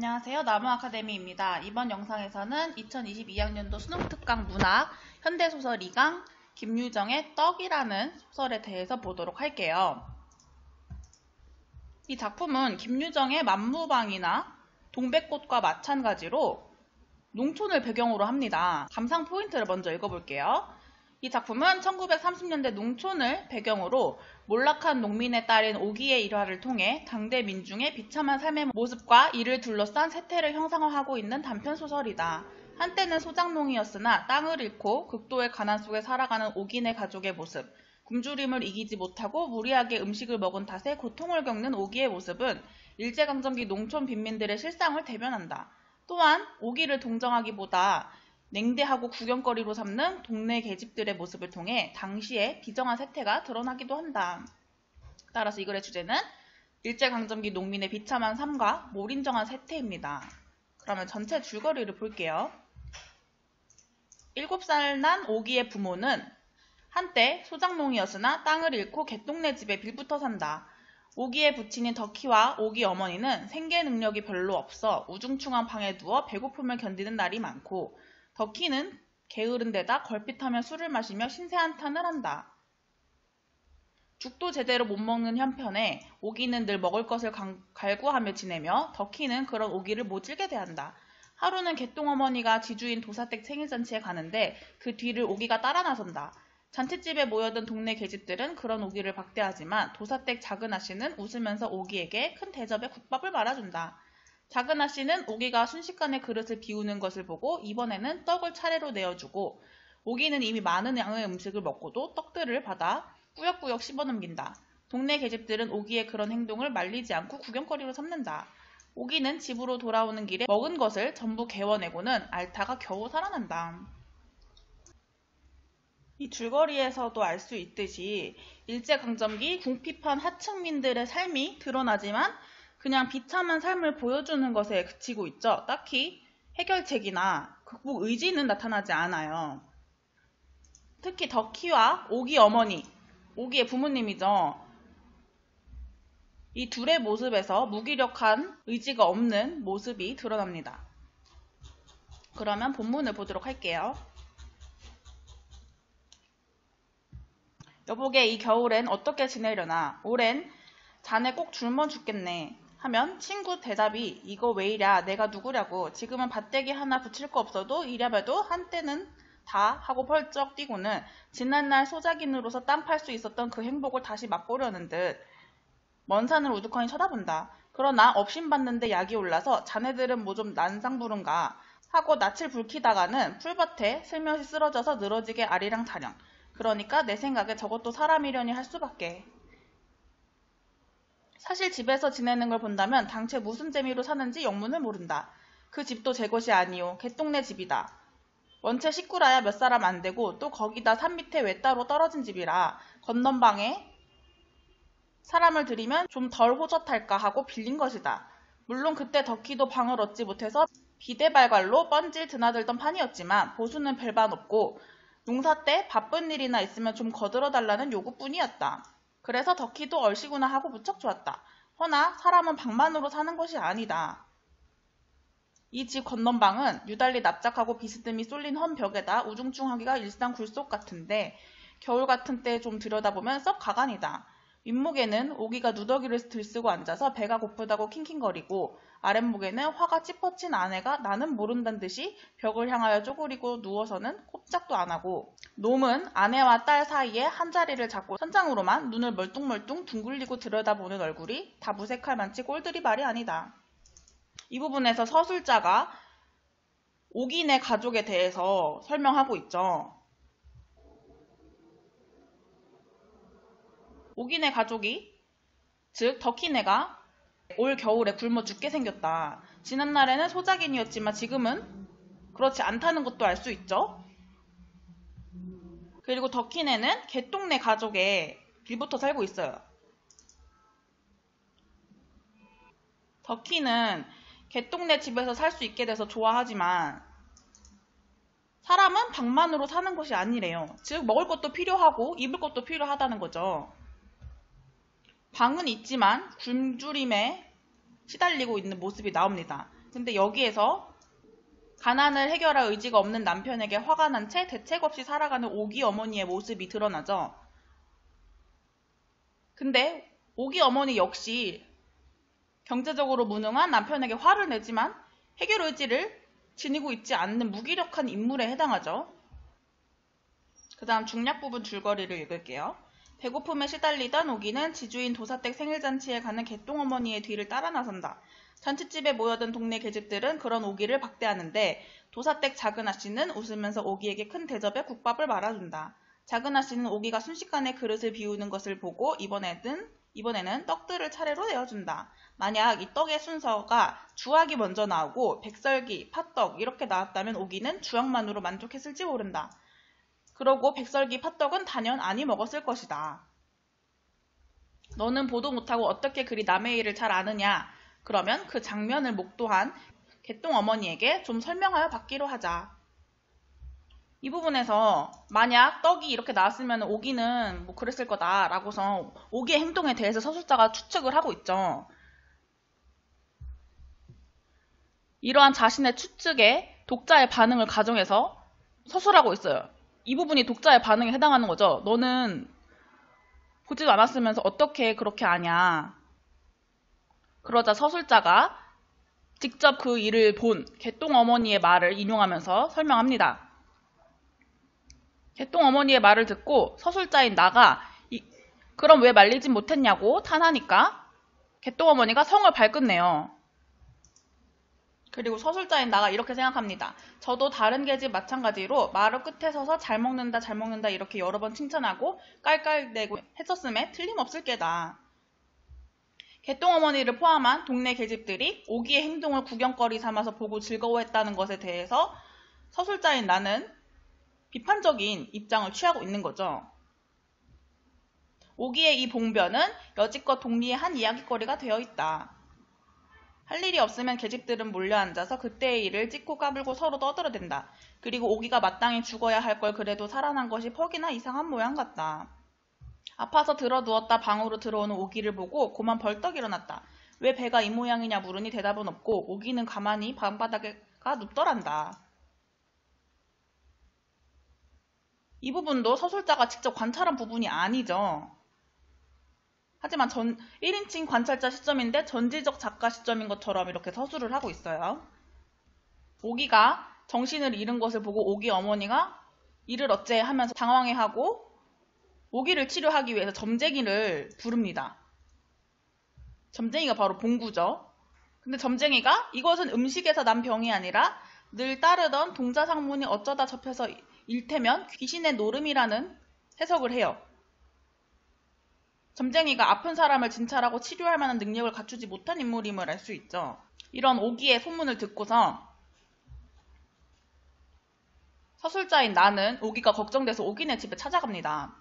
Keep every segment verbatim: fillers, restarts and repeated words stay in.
안녕하세요. 나무아카데미입니다. 이번 영상에서는 이천이십이 학년도 수능특강 문학 현대소설 이 강 김유정의 떡이라는 소설에 대해서 보도록 할게요. 이 작품은 김유정의 만무방이나 동백꽃과 마찬가지로 농촌을 배경으로 합니다. 감상 포인트를 먼저 읽어볼게요. 이 작품은 천구백삼십 년대 농촌을 배경으로 몰락한 농민의 딸인 오기의 일화를 통해 당대 민중의 비참한 삶의 모습과 이를 둘러싼 세태를 형상화하고 있는 단편소설이다. 한때는 소작농이었으나 땅을 잃고 극도의 가난 속에 살아가는 오기네 가족의 모습, 굶주림을 이기지 못하고 무리하게 음식을 먹은 탓에 고통을 겪는 오기의 모습은 일제강점기 농촌 빈민들의 실상을 대변한다. 또한 오기를 동정하기보다 냉대하고 구경거리로 삼는 동네 계집들의 모습을 통해 당시의 비정한 세태가 드러나기도 한다. 따라서 이 글의 주제는 일제강점기 농민의 비참한 삶과 몰인정한 세태입니다. 그러면 전체 줄거리를 볼게요. 일곱 살 난 오기의 부모는 한때 소작농이었으나 땅을 잃고 갯동네 집에 빌붙어 산다. 오기의 부친인 덕희와 오기 어머니는 생계 능력이 별로 없어 우중충한 방에 누워 배고픔을 견디는 날이 많고, 덕희는 게으른 데다 걸핏하며 술을 마시며 신세한탄을 한다. 죽도 제대로 못 먹는 한편에 오기는 늘 먹을 것을 갈구하며 지내며 덕희는 그런 오기를 모질게 대한다. 하루는 개똥어머니가 지주인 도사댁 생일잔치에 가는데 그 뒤를 오기가 따라 나선다. 잔치집에 모여든 동네 계집들은 그런 오기를 박대하지만 도사댁 작은 아씨는 웃으면서 오기에게 큰 대접에 국밥을 말아준다. 작은 아씨는 오기가 순식간에 그릇을 비우는 것을 보고 이번에는 떡을 차례로 내어주고, 오기는 이미 많은 양의 음식을 먹고도 떡들을 받아 꾸역꾸역 씹어넘긴다. 동네 계집들은 오기의 그런 행동을 말리지 않고 구경거리로 삼는다. 오기는 집으로 돌아오는 길에 먹은 것을 전부 개워내고는 앓다가 겨우 살아난다. 이 줄거리에서도 알 수 있듯이 일제강점기 궁핍한 하층민들의 삶이 드러나지만 그냥 비참한 삶을 보여주는 것에 그치고 있죠. 딱히 해결책이나 극복 의지는 나타나지 않아요. 특히 덕희와 오기 어머니, 오기의 부모님이죠. 이 둘의 모습에서 무기력한 의지가 없는 모습이 드러납니다. 그러면 본문을 보도록 할게요. 여보게 이 겨울엔 어떻게 지내려나? 올해는 자네 꼭 굶어 죽겠네. 하면 친구 대답이 이거 왜 이랴 내가 누구랴고, 지금은 밭대기 하나 붙일 거 없어도 이랴봬도 한때는 다 하고 펄쩍 뛰고는 지난날 소작인으로서 땅 팔 수 있었던 그 행복을 다시 맛보려는 듯 먼 산을 우두커니 쳐다본다. 그러나 업신받는데 약이 올라서 자네들은 뭐 좀 난상 부른가 하고 낯을 붉히다가는 풀밭에 슬며시 쓰러져서 늘어지게 아리랑 타령. 그러니까 내 생각에 저것도 사람이려니 할 수밖에. 사실 집에서 지내는 걸 본다면 당최 무슨 재미로 사는지 영문을 모른다. 그 집도 제 것이 아니오. 갯동네 집이다. 원체 식구라야 몇 사람 안 되고 또 거기다 산 밑에 외따로 떨어진 집이라 건넌방에 사람을 들이면 좀 덜 호젓할까 하고 빌린 것이다. 물론 그때 덕희도 방을 얻지 못해서 비대발갈로 뻔질 드나들던 판이었지만 보수는 별반 없고 농사 때 바쁜 일이나 있으면 좀 거들어달라는 요구뿐이었다. 그래서 덕희도 얼씨구나 하고 무척 좋았다. 허나 사람은 방만으로 사는 것이 아니다. 이 집 건넌방은 유달리 납작하고 비스듬히 쏠린 험 벽에다 우중충하기가 일상 굴속 같은데 겨울 같은 때 좀 들여다보면 썩 가관이다. 윗목에는 오기가 누더기를 들쓰고 앉아서 배가 고프다고 킹킹거리고, 아랫목에는 화가 찌퍼친 아내가 나는 모른다는 듯이 벽을 향하여 쪼그리고 누워서는 꼼짝도 안 하고, 놈은 아내와 딸 사이에 한 자리를 잡고 천장으로만 눈을 멀뚱멀뚱 둥글리고 들여다보는 얼굴이 다 무색할 만치 꼴들이 말이 아니다. 이 부분에서 서술자가 오기네 가족에 대해서 설명하고 있죠. 오기네 가족이, 즉 덕희네가 올 겨울에 굶어 죽게 생겼다. 지난날에는 소작인이었지만 지금은 그렇지 않다는 것도 알 수 있죠. 그리고 덕희네는 갯동네 가족에 빌붙어 살고 있어요. 덕희는 갯동네 집에서 살 수 있게 돼서 좋아하지만 사람은 방만으로 사는 것이 아니래요. 즉 먹을 것도 필요하고 입을 것도 필요하다는 거죠. 방은 있지만 굶주림에 시달리고 있는 모습이 나옵니다. 근데 여기에서 가난을 해결할 의지가 없는 남편에게 화가 난 채 대책 없이 살아가는 오기 어머니의 모습이 드러나죠. 근데 오기 어머니 역시 경제적으로 무능한 남편에게 화를 내지만 해결 의지를 지니고 있지 않는 무기력한 인물에 해당하죠. 그 다음 중략 부분 줄거리를 읽을게요. 배고픔에 시달리던 오기는 지주인 도사댁 생일잔치에 가는 개똥어머니의 뒤를 따라 나선다. 잔치집에 모여든 동네 계집들은 그런 오기를 박대하는데 도사댁 작은아씨는 웃으면서 오기에게 큰 대접에 국밥을 말아준다. 작은아씨는 오기가 순식간에 그릇을 비우는 것을 보고 이번에는, 이번에는 떡들을 차례로 내어준다. 만약 이 떡의 순서가 주악이 먼저 나오고 백설기, 팥떡 이렇게 나왔다면 오기는 주악만으로 만족했을지 모른다. 그러고 백설기, 팥떡은 단연 아니 먹었을 것이다. 너는 보도 못하고 어떻게 그리 남의 일을 잘 아느냐? 그러면 그 장면을 목도한 개똥 어머니에게 좀 설명하여 받기로 하자. 이 부분에서 만약 떡이 이렇게 나왔으면 오기는 뭐 그랬을 거다 라고서 오기의 행동에 대해서 서술자가 추측을 하고 있죠. 이러한 자신의 추측에 독자의 반응을 가정해서 서술하고 있어요. 이 부분이 독자의 반응에 해당하는 거죠. 너는 보지도 않았으면서 어떻게 그렇게 아냐. 그러자 서술자가 직접 그 일을 본 개똥어머니의 말을 인용하면서 설명합니다. 개똥어머니의 말을 듣고 서술자인 나가 이, 그럼 왜 말리진 못했냐고 탄하니까 개똥어머니가 성을 발끈내요. 그리고 서술자인 나가 이렇게 생각합니다. 저도 다른 계집 마찬가지로 마루 끝에 서서 잘 먹는다 잘 먹는다 이렇게 여러 번 칭찬하고 깔깔대고 했었음에 틀림없을 게다. 개똥어머니를 포함한 동네 계집들이 오기의 행동을 구경거리 삼아서 보고 즐거워했다는 것에 대해서 서술자인 나는 비판적인 입장을 취하고 있는 거죠. 오기의 이 봉변은 여지껏 독리의 한 이야기거리가 되어 있다. 할 일이 없으면 계집들은 몰려앉아서 그때의 일을 찍고 까불고 서로 떠들어댄다. 그리고 오기가 마땅히 죽어야 할 걸 그래도 살아난 것이 퍽이나 이상한 모양 같다. 아파서 들어누웠다 방으로 들어오는 오기를 보고 고만 벌떡 일어났다. 왜 배가 이 모양이냐 물으니 대답은 없고 오기는 가만히 방바닥에가 눕더란다. 이 부분도 서술자가 직접 관찰한 부분이 아니죠. 하지만 전 일 인칭 관찰자 시점인데 전지적 작가 시점인 것처럼 이렇게 서술을 하고 있어요. 오기가 정신을 잃은 것을 보고 오기 어머니가 이를 어째 하면서 당황해하고 오기를 치료하기 위해서 점쟁이를 부릅니다. 점쟁이가 바로 봉구죠. 근데 점쟁이가 이것은 음식에서 난 병이 아니라 늘 따르던 동자상문이 어쩌다 접혀서 일테면 귀신의 노름이라는 해석을 해요. 점쟁이가 아픈 사람을 진찰하고 치료할 만한 능력을 갖추지 못한 인물임을 알 수 있죠. 이런 오기의 소문을 듣고서 서술자인 나는 오기가 걱정돼서 오기네 집에 찾아갑니다.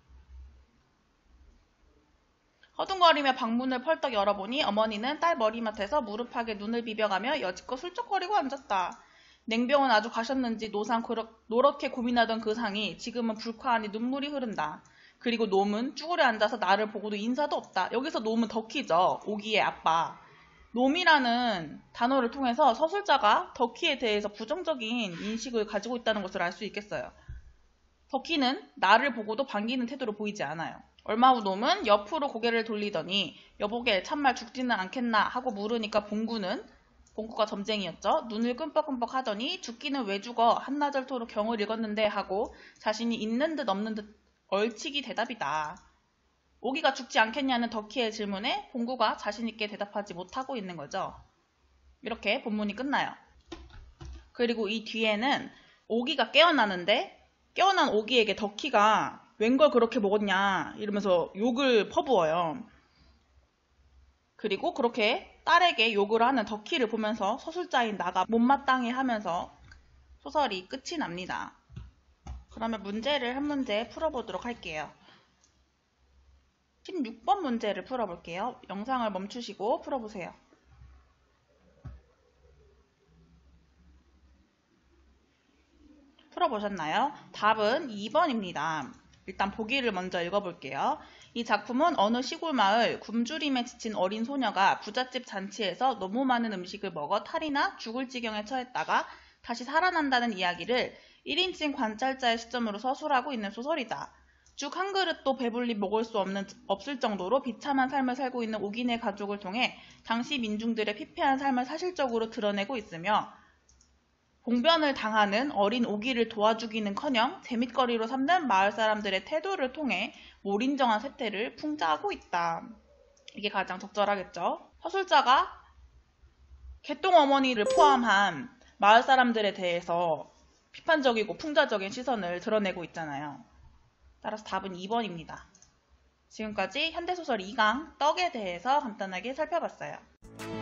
허둥거리며 방문을 펄떡 열어보니 어머니는 딸 머리맡에서 무릎팍에 눈을 비벼가며 여지껏 술쩍거리고 앉았다. 냉병은 아주 가셨는지 노상 노랗게 고민하던 그 상이 지금은 불쾌하니 눈물이 흐른다. 그리고 놈은 쭈그려 앉아서 나를 보고도 인사도 없다. 여기서 놈은 덕희죠. 오기의 아빠. 놈이라는 단어를 통해서 서술자가 덕희에 대해서 부정적인 인식을 가지고 있다는 것을 알 수 있겠어요. 덕희는 나를 보고도 반기는 태도로 보이지 않아요. 얼마 후 놈은 옆으로 고개를 돌리더니 여보게 참말 죽지는 않겠나 하고 물으니까 봉구는 봉구가 점쟁이였죠. 눈을 끔뻑끔뻑 하더니 죽기는 왜 죽어 한나절토록 경을 읽었는데 하고 자신이 있는 듯 없는 듯 얼치기 대답이다. 오기가 죽지 않겠냐는 덕희의 질문에 봉구가 자신있게 대답하지 못하고 있는 거죠. 이렇게 본문이 끝나요. 그리고 이 뒤에는 오기가 깨어나는데 깨어난 오기에게 덕희가 웬걸 그렇게 먹었냐 이러면서 욕을 퍼부어요. 그리고 그렇게 딸에게 욕을 하는 덕희를 보면서 서술자인 나가 못마땅해 하면서 소설이 끝이 납니다. 그러면 문제를 한 문제 풀어보도록 할게요. 십육 번 문제를 풀어볼게요. 영상을 멈추시고 풀어보세요. 풀어보셨나요? 답은 이 번입니다. 일단 보기를 먼저 읽어볼게요. 이 작품은 어느 시골 마을 굶주림에 지친 어린 소녀가 부잣집 잔치에서 너무 많은 음식을 먹어 탈이나 죽을 지경에 처했다가 다시 살아난다는 이야기를 일 인칭 관찰자의 시점으로 서술하고 있는 소설이다. 죽 한 그릇도 배불리 먹을 수 없는, 없을 정도로 비참한 삶을 살고 있는 옥인의 가족을 통해 당시 민중들의 피폐한 삶을 사실적으로 드러내고 있으며 봉변을 당하는 어린 오기를 도와주기는커녕 재밌거리로 삼는 마을 사람들의 태도를 통해 몰인정한 세태를 풍자하고 있다. 이게 가장 적절하겠죠. 서술자가 개똥어머니를 포함한 마을 사람들에 대해서 비판적이고 풍자적인 시선을 드러내고 있잖아요. 따라서 답은 이 번입니다. 지금까지 현대소설 이 강 떡에 대해서 간단하게 살펴봤어요.